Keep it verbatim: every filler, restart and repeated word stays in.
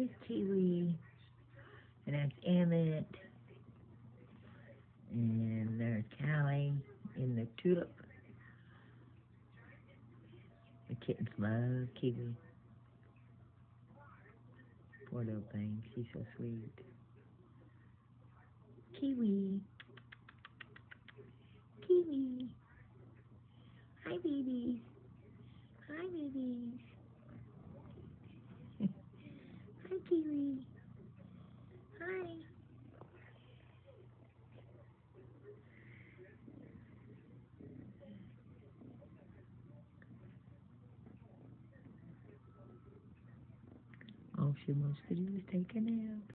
There's Kiwi. And that's Emmitt. And there's Callie in the tulip. The kittens love Kiwi. Poor little thing. She's so sweet. Kiwi. Kiwi. Hi, babies. Hi, babies. Hi, Kiwi. Hi. All she wants to do is take a nap.